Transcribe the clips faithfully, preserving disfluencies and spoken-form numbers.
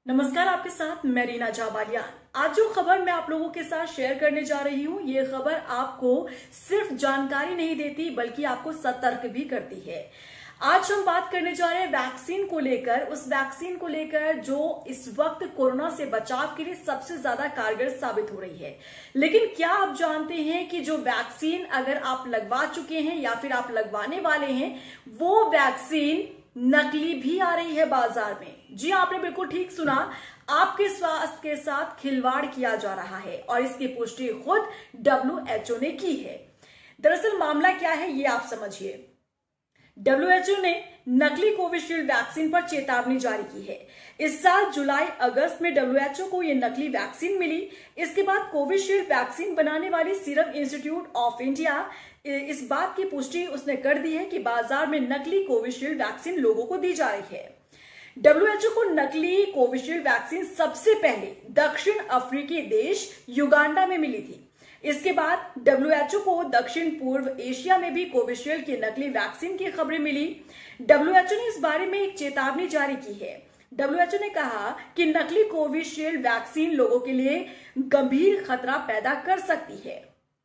नमस्कार, आपके साथ मैं रीना जाबालिया। आज जो खबर मैं आप लोगों के साथ शेयर करने जा रही हूँ, ये खबर आपको सिर्फ जानकारी नहीं देती बल्कि आपको सतर्क भी करती है। आज हम बात करने जा रहे हैं वैक्सीन को लेकर, उस वैक्सीन को लेकर जो इस वक्त कोरोना से बचाव के लिए सबसे ज्यादा कारगर साबित हो रही है। लेकिन क्या आप जानते हैं कि जो वैक्सीन अगर आप लगवा चुके हैं या फिर आप लगवाने वाले हैं, वो वैक्सीन नकली भी आ रही है बाजार में। जी, आपने बिल्कुल ठीक सुना, आपके स्वास्थ्य के साथ खिलवाड़ किया जा रहा है और इसकी पुष्टि खुद डब्ल्यू एच ओ ने की है। दरअसल मामला क्या है ये आप समझिए। डब्ल्यू एच ओ ने नकली कोविशील्ड वैक्सीन पर चेतावनी जारी की है। इस साल जुलाई अगस्त में डब्ल्यू एच ओ को यह नकली वैक्सीन मिली। इसके बाद कोविशील्ड वैक्सीन बनाने वाली सीरम इंस्टीट्यूट ऑफ इंडिया इस बात की पुष्टि उसने कर दी है कि बाजार में नकली कोविशील्ड वैक्सीन लोगों को दी जा रही है। डब्ल्यू एच ओ को नकली कोविशील्ड वैक्सीन सबसे पहले दक्षिण अफ्रीकी देश युगांडा में मिली थी। इसके बाद डब्ल्यू एच ओ को दक्षिण पूर्व एशिया में भी कोविशील्ड की नकली वैक्सीन की खबरें मिली। डब्ल्यू एच ओ ने इस बारे में एक चेतावनी जारी की है। डब्ल्यू एच ओ ने कहा कि नकली कोविशील्ड वैक्सीन लोगों के लिए गंभीर खतरा पैदा कर सकती है।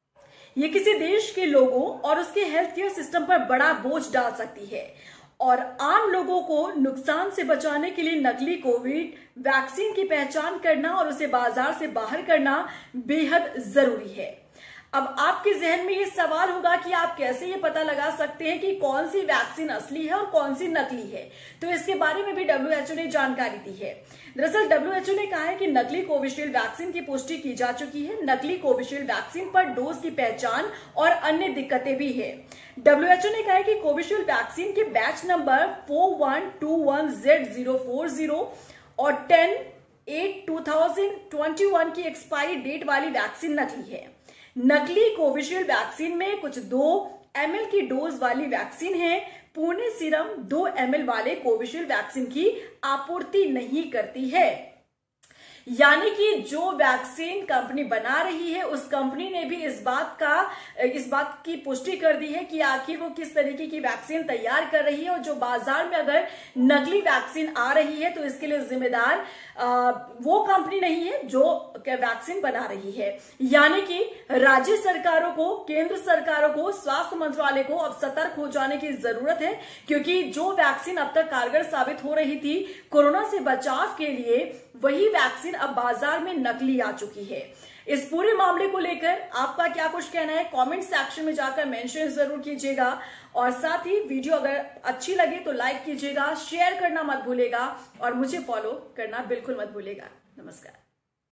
ये किसी देश के लोगों और उसके हेल्थ केयर सिस्टम पर बड़ा बोझ डाल सकती है और आम लोगों को नुकसान से बचाने के लिए नकली कोविड वैक्सीन की पहचान करना और उसे बाजार से बाहर करना बेहद जरूरी है। अब आपके जहन में ये सवाल होगा कि आप कैसे ये पता लगा सकते हैं कि कौन सी वैक्सीन असली है और कौन सी नकली है। तो इसके बारे में भी डब्ल्यू एच ओ ने जानकारी दी है। दरअसल डब्ल्यू एच ओ ने कहा है कि नकली कोविशील्ड वैक्सीन की पुष्टि की जा चुकी है। नकली कोविशील्ड वैक्सीन पर डोज की पहचान और अन्य दिक्कतें भी है। डब्ल्यू एच ओ ने कहा है कि कोविशील्ड वैक्सीन के batch number four one two one Z zero four zero और ten eight two thousand twenty one की एक्सपायरी डेट वाली वैक्सीन नकली है। नकली कोविशील्ड वैक्सीन में कुछ दो एम एल की डोज वाली वैक्सीन है। पुणे सीरम दो एम एल वाले कोविशील्ड वैक्सीन की आपूर्ति नहीं करती है। यानी कि जो वैक्सीन कंपनी बना रही है, उस कंपनी ने भी इस बात का इस बात की पुष्टि कर दी है कि आखिर वो किस तरीके की वैक्सीन तैयार कर रही है और जो बाजार में अगर नकली वैक्सीन आ रही है तो इसके लिए जिम्मेदार आ, वो कंपनी नहीं है जो वैक्सीन बना रही है। यानी कि राज्य सरकारों को, केंद्र सरकारों को, स्वास्थ्य मंत्रालय को अब सतर्क हो जाने की जरूरत है, क्योंकि जो वैक्सीन अब तक कारगर साबित हो रही थी कोरोना से बचाव के लिए, वही वैक्सीन अब बाजार में नकली आ चुकी है। इस पूरे मामले को लेकर आपका क्या कुछ कहना है, कमेंट सेक्शन में जाकर मेंशन जरूर कीजिएगा और साथ ही वीडियो अगर अच्छी लगे तो लाइक कीजिएगा, शेयर करना मत भूलेगा और मुझे फॉलो करना बिल्कुल मत भूलेगा। नमस्कार।